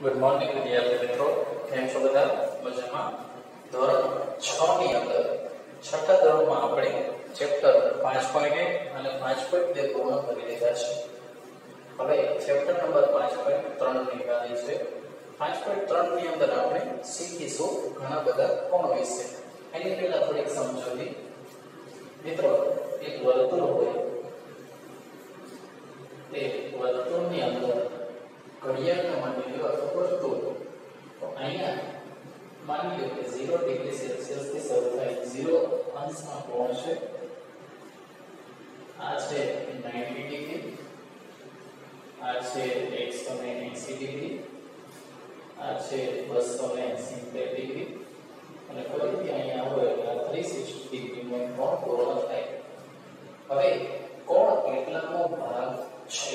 Good morning विद्यार्थी मित्रों, केम छो बधा मजामां। धोरण 6 ની અંદર છઠ્ઠા ધોરણમાં આપણે ચેપ્ટર 5.1 અને 5.2 પૂર્ણ કરી લીધા છે। હવે ચેપ્ટર નંબર 5.3 ની ગાડી છે। 5.3 ની અંદર આપણે શીખીશું ઘણા બધા કોણ વિશે। એની પહેલા થોડીક સમજૂતી મિત્રો, એક વર્તુળ હોય, તે વર્તુળની અંદર ઘડિયાળને માની લો અથવા વર્તુળ, તો અહીંયા માની લો કે 0 ડિગ્રી સેલ્સિયસ થી શરૂ થાય, 0 અંશમાં કોણ છે, આ છે 90 ડિગ્રી, આ છે 180 ડિગ્રી, આ છે 270 ડિગ્રી, અને ફરીથી અહીંયા આવો એટલે 360 ડિગ્રીનો કોણ પૂર્ણ થાય। હવે કોણ કેટલાનો ભાગ છે?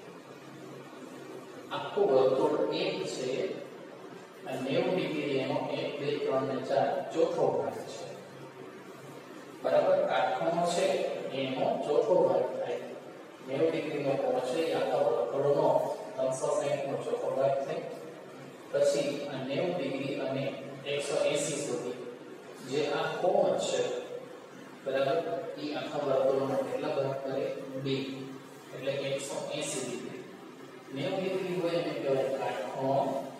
આખું વર્તુળ એક છે અને 90 ડિગ્રી એનો 1 2 3 ને 4 ચોથો ભાગ છે, બરાબર। કાટખૂણો છે એનો ચોથો ભાગ થાય। 90 ડિગ્રીનો કોણ છે એ આખા વર્તુળનો 360 નો ચોથો ભાગ થાય। પછી આ 90 ડિગ્રી અને 180 સુધી જે આ કોણ છે, બરાબર, એ આખા વર્તુળનો કેટલા ભાગ કરે? 2, એટલે 180 ડિગ્રી। 90 ડિગ્રી હોય એને કહેવાય કાટખૂણો,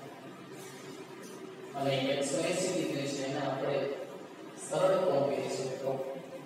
અને 180 ડિગ્રી છે એને આપણે સરળ કોણ કહીએ છીએ। તો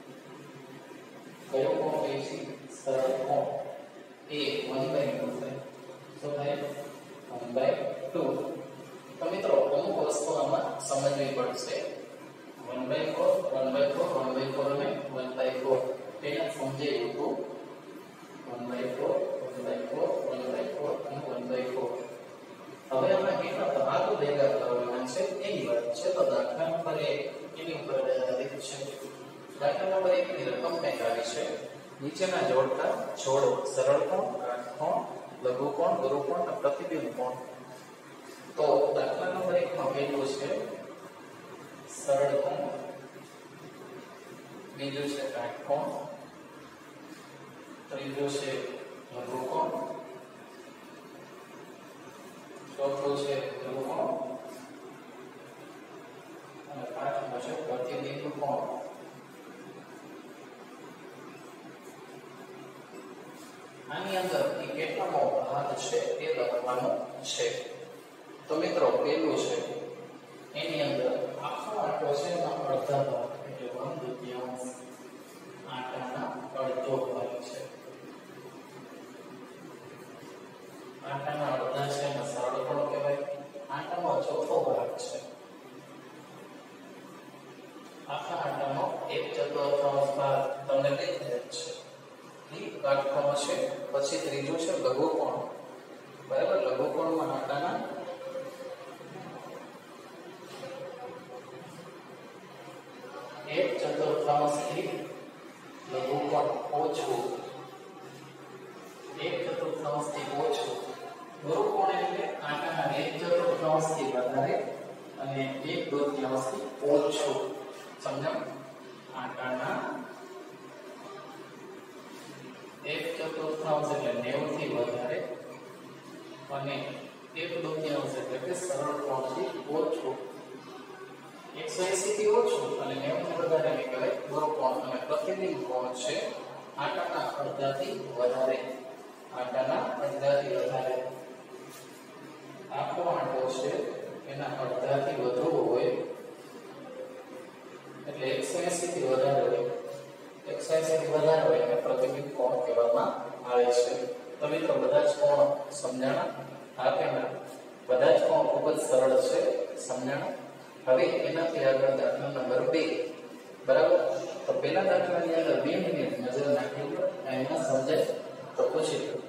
કયો કોણ કહીએ છીએ? સરળ કોણ। એ 1/2 થાય, શું થાય? 1/2। તો મિત્રો, અમુક વસ્તુ આમાં સમજવી પડશે। 1/4, 1/4, 1/4 અને 1/4 એને સમજાયું હતું। 1/4, 1/4, 1/4 અને 1/4। હવે આપણે કેટલા ભાગો ભેગા કરવાના છે એની વાત છે। તો દાખલા નંબર 1 એની ઉપર આધારિત છે। દાખલા નંબર 1 ની રકમ કંઈક આવી છે। નીચેના જોડતા જોડો: સરળ કોણ, કાટખૂણ, લઘુકોણ, ગુરુકોણ અને પ્રતિબિંબ કોણ। તો દાખલા નંબર 1 માં પહેલું છે સરળ કોણ, બીજું છે કાટખૂણ, ત્રીજું છે લઘુકોણ, ચોથું છે ગુરુકોણ અને પાંચમું છે પ્રતિબિંબ કોણ। આની અંદર એ કેટલામો ભાગ છે એ લખવાનો છે। તો મિત્રો, પહેલું છે એની અંદર આખો આંટો છે એનો અડધા ભાગ એટલે 1/2 આંટાના અડધો ભાગ છે। આંટાના અડધા છે એને સરળ કોણ કહેવાય। આંટાનો ચોથો ભાગ છે, આખા આંટાનો 1/4 ભાગ તમને દેખાય છે, એ કાટખૂણો છે। પછી ત્રીજું છે લઘુકોણ, બરાબર। લઘુકોણમાં આંટાના 1/4 થી લઘુકોણ ઓછું, 1/4 થી ઓછું। ગુરુકોણ એટલે આંટાના 1/4 થી વધારે અને 1/2 થી ઓછું, સમજાયું? આંટાના 1/4 એટલે 90 થી વધારે અને 1/2 એટલે કે સરળ કોણ થી ઓછું। 180 થી ઓછું અને 90 થી વધારે ને કહેવાય ગુરુકોણ। અને પ્રતિબિંબ કોણ છે આંટાના અડધાથી વધારે, આંટાના અડધાથી વધારે। આખો આંટો છે એના અડધાથી વધુ હોય એટલે 180 થી વધારે હોય, 180 થી વધારે હોય એટલે પ્રતિબિંબ કોણ કહેવામાં આવે છે। તો મિત્રો, બધા જ કોણ સમજાણા? હા કે ના? બધા જ કોણ ખૂબ જ સરળ છે, સમજાણા? હવે એનાથી આગળ દાખલા નંબર 2, બરાબર। તો પહેલા દાખલાની અંદર 2 મિનિટ નજર નાખી લો, એમાં સમજાય તો પૂછી લો।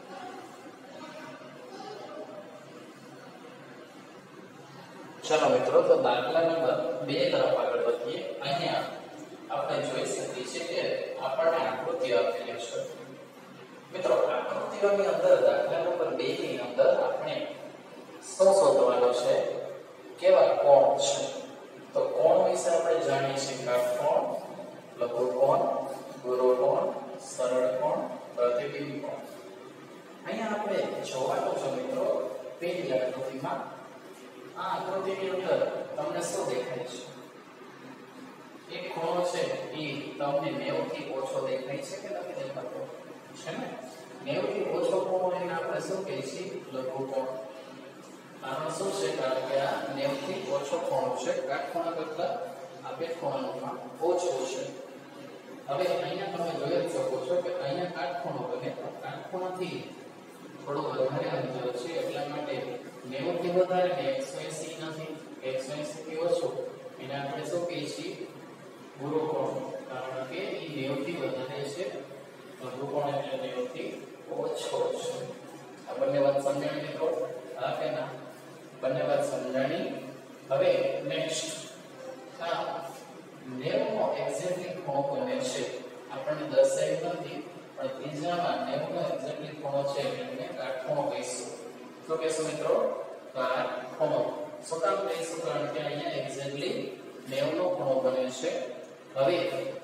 ચલો મિત્રો, તો દાખલા નંબર 2 તરફ આગળ વધીએ। અહીંયા આપણે જોઈ શકીએ છીએ કે આપણને આકૃતિ આપેલી છે। મિત્રો, આકૃતિઓની અંદર દાખલા નંબર 2 ની અંદર આપણે શું શોધવાનું છે? કેવા કોણ છે? તો કોણ વિશે આપણે જાણીએ છીએ કાટખૂણ, લઘુકોણ, ગુરુકોણ, સરળ કોણ, પ્રતિબિંબ કોણ। અહીંયા આપણે જોવાનું છે મિત્રો, પેલી આકૃતિમાં આ આકૃતિની અંદર તમને શું દેખાય છે? એક ખૂણો છે એ તમને 90 થી ઓછો દેખાય છે કે નથી દેખાતો? છે ને? 90 થી ઓછો ખૂણો એને આપણે શું કહીએ છીએ? લઘુકોણ. કારણ શું છે? કારણ કે આ 90 થી ઓછો ખૂણો છે, કાટખૂણા કરતા આપેલ ખૂણાનો ઓછો છે. હવે અહીંયા તમે જોઈ શકો છો કે અહીંયા કાટખૂણો બને, કાટખૂણાથી થોડો વધારે અંતર છે, એટલા માટે 90 થી વધારે ને 180 નથી, 180 થી ઓછો એને આપણે શું કહીએ છીએ? ગુરુકોણ. કારણ કે એ 90 થી વધારે છે, લઘુકોણ એટલે 90 થી ઓછો છે. આ બંને વાત સમજાણી મિત્રો? હા કે ના? બંને વાત સમજાણી. હવે નેક્સ્ટ આ 90 નો એક્ઝેક્ટલી ખૂણો બને છે, આપણને દર્શાવ્યું નથી, પણ ત્રીજામાં 90 નો એક્ઝેક્ટલી ખૂણો છે એટલે એને કાટખૂણો કહીશું. શું કહીશું મિત્રો? કાટખૂણો. શું કામ કહીશું? કારણ કે અહીંયા એક્ઝેક્ટલી 90 નો ખૂણો બને છે. હવે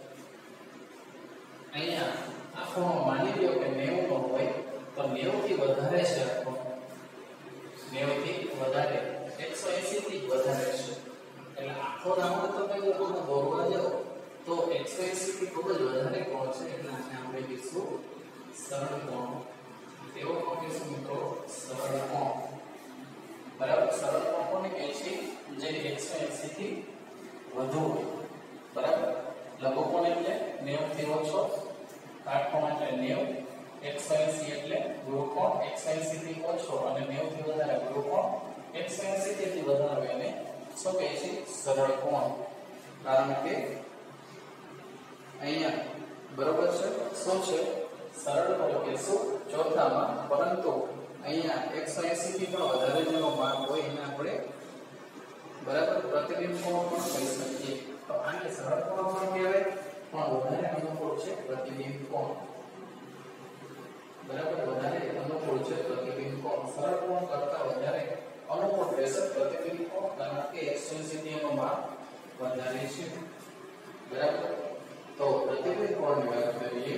અહીંયા આ ખૂણો માની લ્યો કે 90 નો હોય તો 90 થી વધારે છે, આ ખૂણો 90 થી વધારે, 180 થી વધારે છે. એટલે આખો રાઉન્ડ તમે જો તમે દોરવા જાઓ તો 180 થી ખૂબ જ વધારે કોણ છે, એટલે આને આપણે કહીશું સરળ કોણ. કેવો કોણ કહીશું મિત્રો? સરળ કોણ. બરાબર. સરળ કોણ કોને કહે છે? જે 180 થી વધુ હોય. બરાબર. લઘુકોણ એટલે 90 થી ઓછો, કાટકોણ એટલે 90, 180 એટલે ગુરુકોણ, 180 થી ઓછો અને 90 થી વધારે ગુરુકોણ, 180 થી વધારે એને શું કહે છે? સરળ કોણ. કારણ કે અહીંયા બરોબર છે શું છે? સરળ કોણ કે શું? ચોથામાં, પરંતુ અહીંયા 180 થી પણ વધારે જેનો માપ હોય એને આપણે બરાબર પ્રતિબિંબ કોણ પણ કહી શકીએ. તો આને સરળ કોણ પણ કહેવાય, પણ વધારે અનુકૂળ છે પ્રતિબિંબ કોણ. બરાબર. વધારે અનુકૂળ છે પ્રતિબિંબ કોણ. સરળ કોણ કરતા વધારે અનુકૂળ રહેશે પ્રતિબિંબ કોણ, કારણ કે 180 થી એનો માપ વધારે છે. બરાબર. તો પ્રતિબિંબ કોણની વાત કરીએ,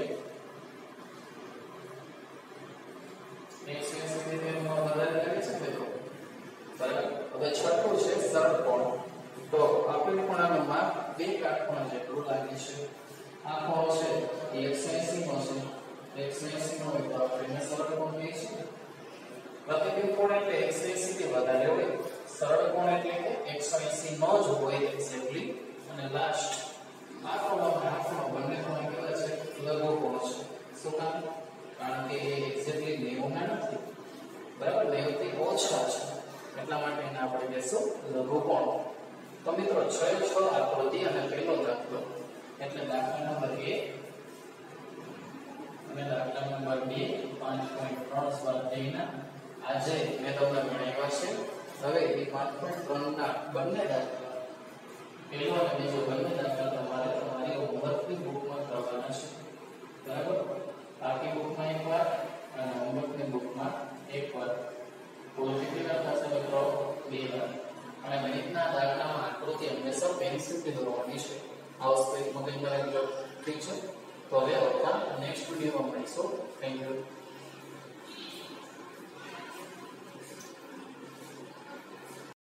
180 થી એનો માપ વધારે લાગે છે મિત્રો. બરાબર. હવે છઠ્ઠું છે સરળ કોણ. તો આપેલ ખૂણાનો માપ બે કાટખૂણા જેટલું લાગે છે. આ ખૂણો છે એ 180 નો છે, 180 નો હોય તો આપણે સરળ કોણ કહીએ છીએ. પ્રતિબિંબ કોણ એટલે 180 થી વધારે હોય, સરળ કોણ એટલે કે 180 નો જ હોય એક્ઝેક્ટલી. અને લાસ્ટ આ ખૂણો અને આ ખૂણો બંને ખૂણા કેવા છે? લઘુકોણ છે. શું કામ? કારણ કે એ એક્ઝેક્ટલી 90 ના નથી. બરાબર. 90 થી ઓછા છે, એટલા માટે એને આપણે કહીશું લઘુકોણ. તો મિત્રો 6 આકૃતિ અને પહેલો દાખલો એટલે દાખલા નંબર 1 અને દાખલા નંબર 2 5.3 સ્વાધ્યાયના આજે મેં તમને ભણાવ્યા છે. હવે એ 5.3 ના બંને દાખલા, પહેલો અને બીજો બંને દાખલા તમારી હોમવર્કની બુકમાં કરવાના છે. બરાબર. આખી બુકમાં એકવાર અને હોમવર્કની બુકમાં એકવાર. કુલ કેટલી વાર થશે મિત્રો? 2 વાર. અને ગણિતના દાખલામાં આકૃતિ હંમેશા પેન્સિલથી દોરવાની છે. આ વસ્તુ એક મગજમાં રાખજો. ઠીક છે? તો હવે આવતા નેક્સ્ટ વિડીયોમાં મળીશું. Thank you.